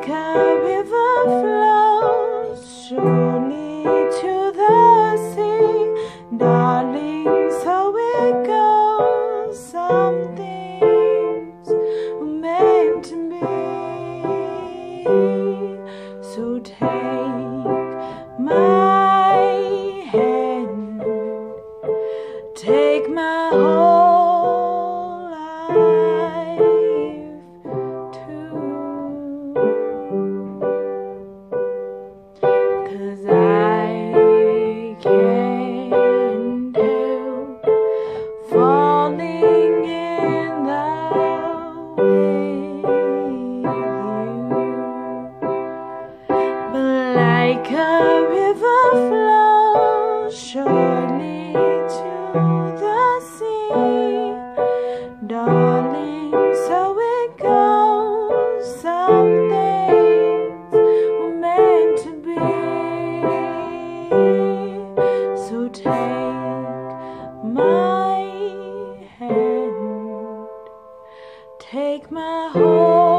Like a river flows surely to the sea, darling, so it goes. Some things were meant to be. So take my hand, take my whole life too. 'Cause I can't help falling in love with you. But like a river flows surely to the sea, darling, so it goes. Some things were meant to be. So take my hand, take my whole